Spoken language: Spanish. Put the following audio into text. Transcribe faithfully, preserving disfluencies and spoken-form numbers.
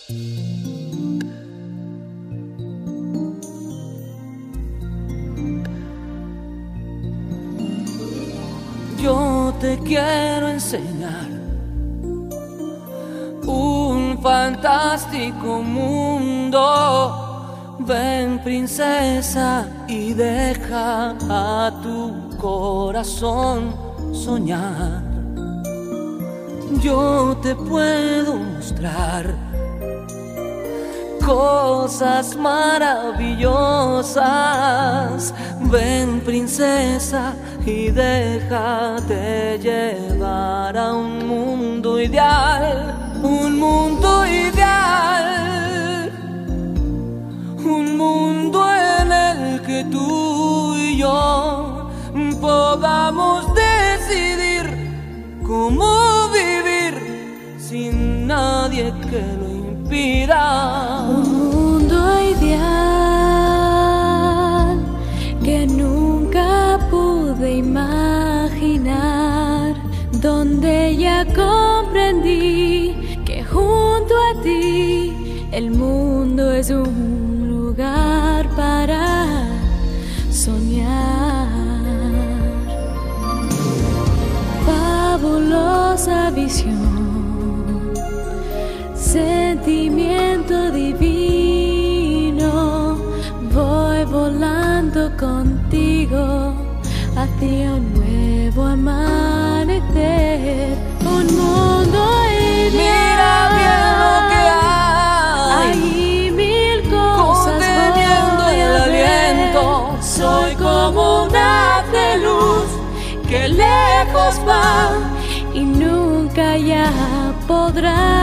Yo te quiero enseñar un fantástico mundo. Ven, princesa, y deja a tu corazón soñar. Yo te puedo mostrar cosas maravillosas. Ven, princesa, y déjate llevar a un mundo ideal. Un mundo ideal, un mundo en el que tú y yo podamos decidir cómo vivir sin nadie que lo impida. Un mundo ideal que nunca pude imaginar, donde ya comprendí que junto a ti el mundo es un lugar para soñar. Fabulosa visión, sentimiento divino, voy volando contigo hacia un nuevo amanecer. Un mundo ideal. Mira bien lo que hay, hay mil cosas conteniendo voy el a ver. aliento. Soy como un haz de luz que lejos va y nunca ya podrá